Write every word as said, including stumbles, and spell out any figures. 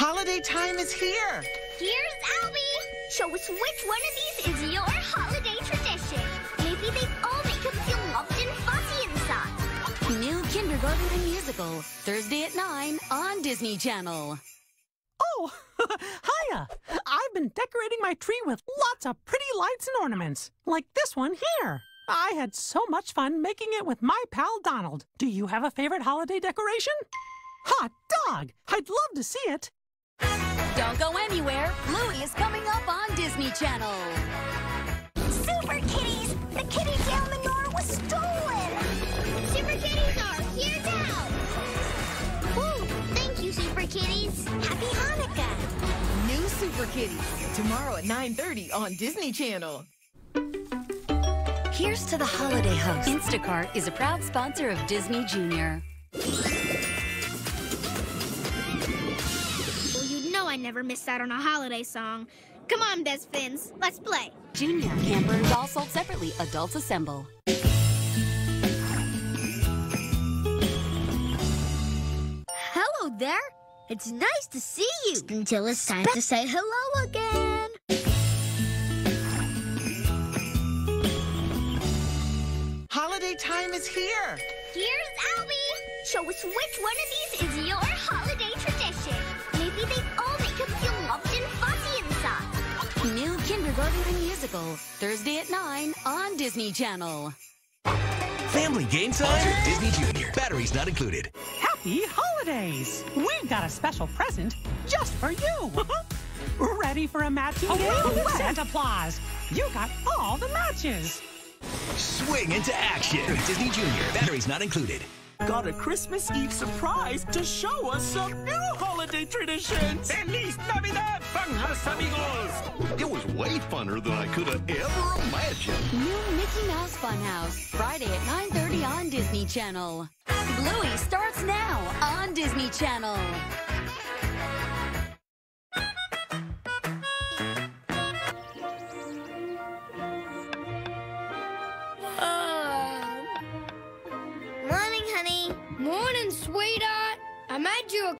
Holiday time is here. Here's Albie. Show us which one of these is your holiday tradition. Maybe they all make him feel loved and fuzzy inside. New Kindergarten the Musical, Thursday at nine on Disney Channel. Oh, hiya! I've been decorating my tree with lots of pretty lights and ornaments, like this one here. I had so much fun making it with my pal Donald. Do you have a favorite holiday decoration? Hot dog! I'd love to see it. Don't go anywhere. Bluey is coming up on Disney Channel. Super Kitties! The kitty tail manure was stolen! Super Kitties are here now! Woo! Thank you, Super Kitties! Happy Hanukkah! New Super Kitties, tomorrow at nine thirty on Disney Channel. Here's to the holiday host. Instacart is a proud sponsor of Disney Junior Well, you know I never miss out on a holiday song. Come on, Best Fins, let's play. Junior, camper and doll sold separately. Adults assemble. Hello there. It's nice to see you. Until it's time to say hello again. Holiday time is here. Here's Albie. Show us which one of these is your holiday tradition. Maybe they all make him feel loved and fuzzy inside. New Kindergarten the Musical, Thursday at nine on Disney Channel. Family game time with Disney Junior. Batteries not included. Happy holidays! We've got a special present just for you. Ready for a matching game? Santa Claus, you got all the matches. Swing into action with Disney Junior. Batteries not included. Got a Christmas Eve surprise to show us some new holiday traditions. ¡Feliz Navidad, funhouse amigos! It was way funner than I could have ever imagined. New Mickey Mouse Funhouse, Friday at nine thirty on Disney Channel. Bluey starts now on Disney Channel. Morning, honey. Morning, sweetheart. I made you a